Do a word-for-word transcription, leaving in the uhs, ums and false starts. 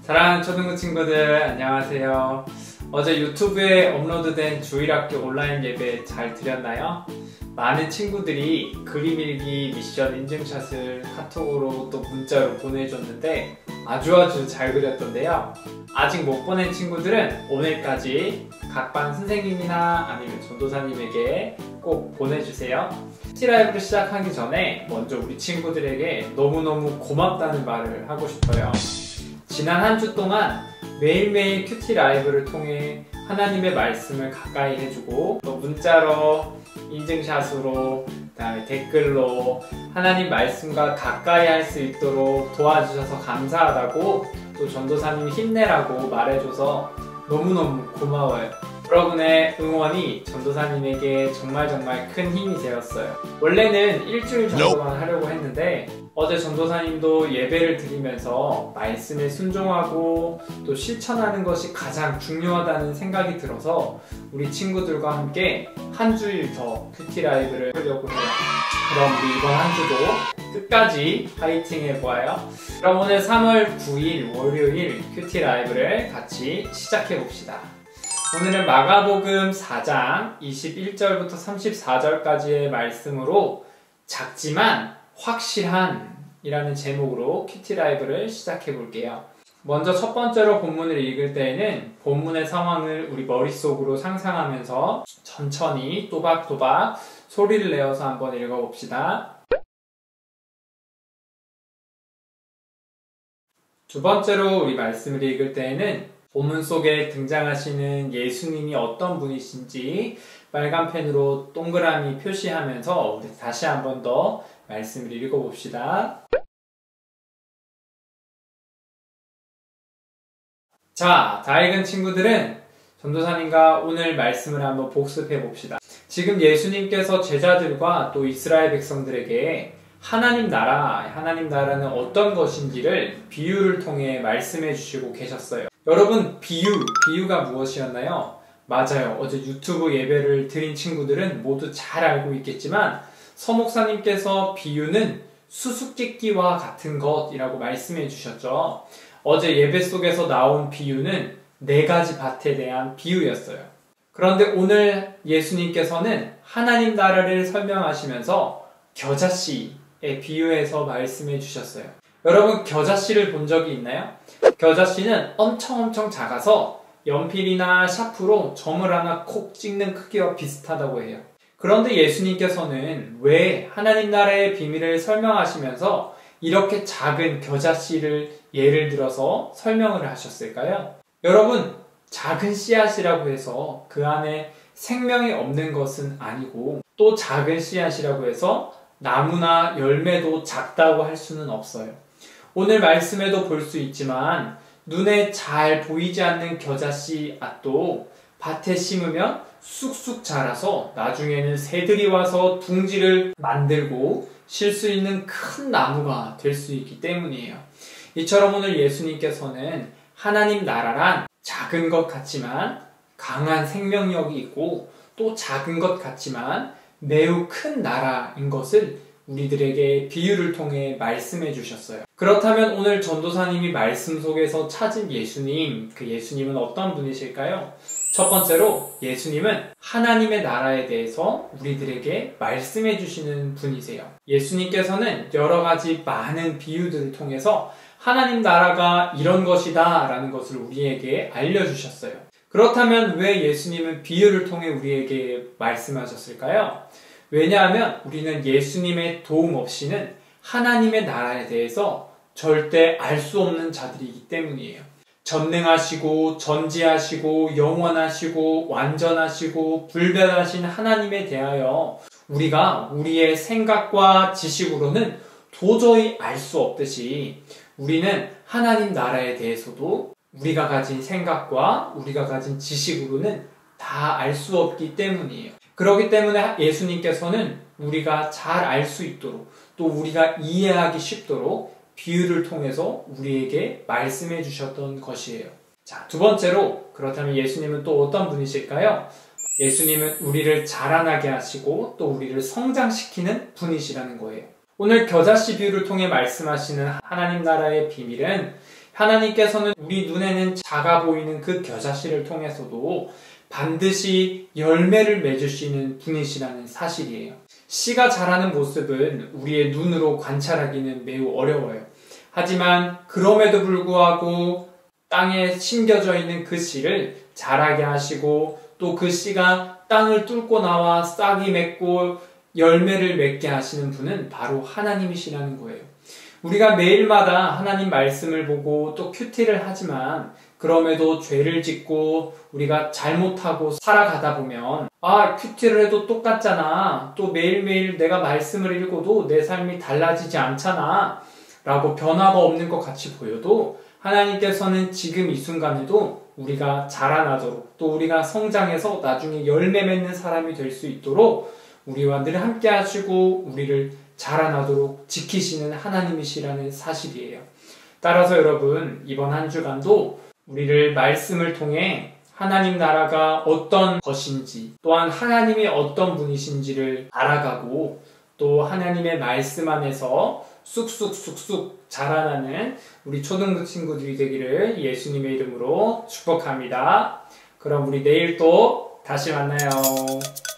사랑하는 초등부 친구들 안녕하세요. 어제 유튜브에 업로드된 주일학교 온라인 예배 잘 드렸나요? 많은 친구들이 그림 일기 미션 인증샷을 카톡으로 또 문자로 보내줬는데 아주 아주 잘 그렸던데요. 아직 못 보낸 친구들은 오늘까지 각 반 선생님이나 아니면 전도사님에게 꼭 보내주세요. 큐티라이브를 시작하기 전에 먼저 우리 친구들에게 너무너무 고맙다는 말을 하고 싶어요. 지난 한 주 동안 매일매일 큐티라이브를 통해 하나님의 말씀을 가까이 해주고 또 문자로, 인증샷으로, 그다음에 댓글로 하나님 말씀과 가까이 할 수 있도록 도와주셔서 감사하다고 또 전도사님이 힘내라고 말해줘서 너무너무 고마워요. 여러분의 응원이 전도사님에게 정말 정말 큰 힘이 되었어요. 원래는 일주일 정도만 하려고 했는데 어제 전도사님도 예배를 드리면서 말씀에 순종하고 또 실천하는 것이 가장 중요하다는 생각이 들어서 우리 친구들과 함께 한 주일 더 큐티라이브를 하려고 해요. 그럼 우리 이번 한 주도 끝까지 파이팅 해보아요. 그럼 오늘 삼월 구일 월요일 큐티라이브를 같이 시작해 봅시다. 오늘은 마가복음 사 장 이십일 절부터 삼십사 절까지의 말씀으로 작지만 확실한 이라는 제목으로 큐티라이브를 시작해 볼게요. 먼저 첫 번째로 본문을 읽을 때에는 본문의 상황을 우리 머릿속으로 상상하면서 천천히 또박또박 소리를 내어서 한번 읽어봅시다. 두 번째로 우리 말씀을 읽을 때에는 본문 속에 등장하시는 예수님이 어떤 분이신지 빨간 펜으로 동그라미 표시하면서 우리 다시 한 번 더 말씀을 읽어봅시다. 자, 다 읽은 친구들은 전도사님과 오늘 말씀을 한번 복습해 봅시다. 지금 예수님께서 제자들과 또 이스라엘 백성들에게 하나님 나라, 하나님 나라는 어떤 것인지를 비유를 통해 말씀해 주시고 계셨어요. 여러분, 비유, 비유가 무엇이었나요? 맞아요. 어제 유튜브 예배를 드린 친구들은 모두 잘 알고 있겠지만 서목사님께서 비유는 수수께끼와 같은 것이라고 말씀해 주셨죠. 어제 예배 속에서 나온 비유는 네 가지 밭에 대한 비유였어요. 그런데 오늘 예수님께서는 하나님 나라를 설명하시면서 겨자씨의 비유에서 말씀해 주셨어요. 여러분, 겨자씨를 본 적이 있나요? 겨자씨는 엄청 엄청 작아서 연필이나 샤프로 점을 하나 콕 찍는 크기와 비슷하다고 해요. 그런데 예수님께서는 왜 하나님 나라의 비밀을 설명하시면서 이렇게 작은 겨자씨를 예를 들어서 설명을 하셨을까요? 여러분, 작은 씨앗이라고 해서 그 안에 생명이 없는 것은 아니고 또 작은 씨앗이라고 해서 나무나 열매도 작다고 할 수는 없어요. 오늘 말씀에도 볼 수 있지만 눈에 잘 보이지 않는 겨자씨앗도 밭에 심으면 쑥쑥 자라서 나중에는 새들이 와서 둥지를 만들고 실 수 있는 큰 나무가 될 수 있기 때문이에요. 이처럼 오늘 예수님께서는 하나님 나라란 작은 것 같지만 강한 생명력이 있고 또 작은 것 같지만 매우 큰 나라인 것을 우리들에게 비유를 통해 말씀해 주셨어요. 그렇다면 오늘 전도사님이 말씀 속에서 찾은 예수님, 그 예수님은 어떤 분이실까요? 첫 번째로 예수님은 하나님의 나라에 대해서 우리들에게 말씀해 주시는 분이세요. 예수님께서는 여러 가지 많은 비유들을 통해서 하나님 나라가 이런 것이다 라는 것을 우리에게 알려주셨어요. 그렇다면 왜 예수님은 비유를 통해 우리에게 말씀하셨을까요? 왜냐하면 우리는 예수님의 도움 없이는 하나님의 나라에 대해서 절대 알 수 없는 자들이기 때문이에요. 전능하시고 전지하시고 영원하시고 완전하시고 불변하신 하나님에 대하여 우리가 우리의 생각과 지식으로는 도저히 알 수 없듯이 우리는 하나님 나라에 대해서도 우리가 가진 생각과 우리가 가진 지식으로는 다 알 수 없기 때문이에요. 그렇기 때문에 예수님께서는 우리가 잘 알 수 있도록 또 우리가 이해하기 쉽도록 비유를 통해서 우리에게 말씀해 주셨던 것이에요. 자, 두 번째로 그렇다면 예수님은 또 어떤 분이실까요? 예수님은 우리를 자라나게 하시고 또 우리를 성장시키는 분이시라는 거예요. 오늘 겨자씨 비유를 통해 말씀하시는 하나님 나라의 비밀은 하나님께서는 우리 눈에는 작아 보이는 그 겨자씨를 통해서도 반드시 열매를 맺으시는 분이시라는 사실이에요. 씨가 자라는 모습은 우리의 눈으로 관찰하기는 매우 어려워요. 하지만 그럼에도 불구하고 땅에 심겨져 있는 그 씨를 자라게 하시고 또 그 씨가 땅을 뚫고 나와 싹이 맺고 열매를 맺게 하시는 분은 바로 하나님이시라는 거예요. 우리가 매일마다 하나님 말씀을 보고 또 큐티를 하지만 그럼에도 죄를 짓고 우리가 잘못하고 살아가다 보면 아, 큐티를 해도 똑같잖아. 또 매일매일 내가 말씀을 읽어도 내 삶이 달라지지 않잖아. 라고 변화가 없는 것 같이 보여도 하나님께서는 지금 이 순간에도 우리가 자라나도록 또 우리가 성장해서 나중에 열매 맺는 사람이 될 수 있도록 우리와 늘 함께 하시고 우리를 자라나도록 지키시는 하나님이시라는 사실이에요. 따라서 여러분, 이번 한 주간도 우리를 말씀을 통해 하나님 나라가 어떤 것인지 또한 하나님이 어떤 분이신지를 알아가고 또 하나님의 말씀 안에서 쑥쑥쑥쑥 자라나는 우리 초등부 친구들이 되기를 예수님의 이름으로 축복합니다. 그럼 우리 내일 또 다시 만나요.